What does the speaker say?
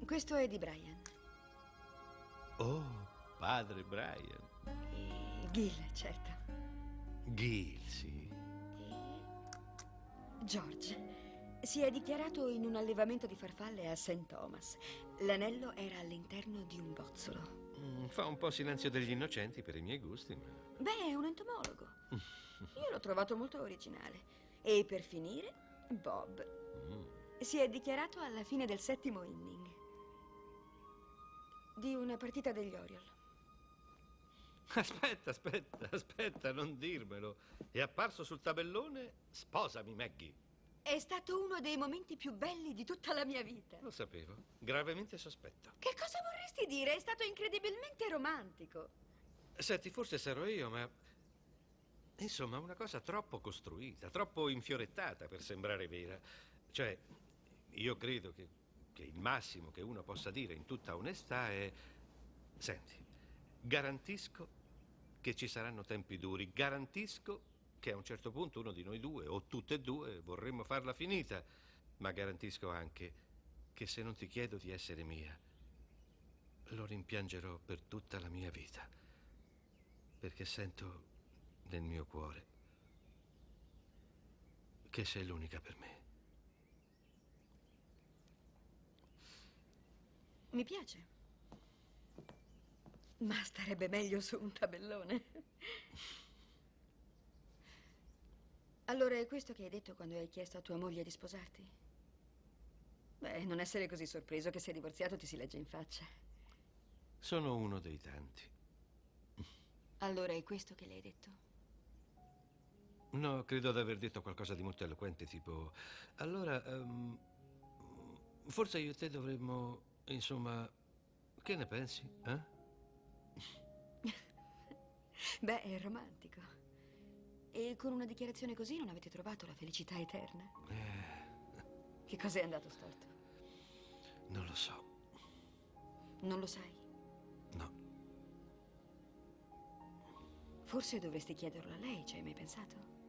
Questo è di Brian. Oh, padre Brian. E Gil, certo. Gil, sì. E George. Si è dichiarato in un allevamento di farfalle a St. Thomas. L'anello era all'interno di un bozzolo. Fa un po' Silenzio degli Innocenti per i miei gusti, ma... Beh, è un entomologo. Io l'ho trovato molto originale. E per finire, Bob. Si è dichiarato alla fine del 7° inning di una partita degli Oriole. Aspetta, non dirmelo. È apparso sul tabellone Sposami, Maggie. È stato uno dei momenti più belli di tutta la mia vita. Lo sapevo, gravemente sospetto. Che cosa vorresti dire? È stato incredibilmente romantico. Senti, forse sarò io, ma... Insomma, una cosa troppo costruita, troppo infiorettata per sembrare vera. Cioè, io credo che il massimo che uno possa dire in tutta onestà è... Senti, garantisco che ci saranno tempi duri, garantisco che a un certo punto uno di noi due, o tutte e due, vorremmo farla finita, ma garantisco anche che se non ti chiedo di essere mia, lo rimpiangerò per tutta la mia vita, perché sento nel mio cuore che sei l'unica per me. Mi piace. Ma starebbe meglio su un tabellone. Allora è questo che hai detto quando hai chiesto a tua moglie di sposarti? Beh, non essere così sorpreso che sei divorziato ti si legge in faccia. Sono uno dei tanti. Allora è questo che le hai detto? No, credo di aver detto qualcosa di molto eloquente, tipo... Allora, forse io e te dovremmo, insomma... Che ne pensi, eh? Beh, è romantico. E con una dichiarazione così non avete trovato la felicità eterna? Che cosa è andato storto? Non lo so. Non lo sai? No. Forse dovresti chiederlo a lei, ci hai mai pensato?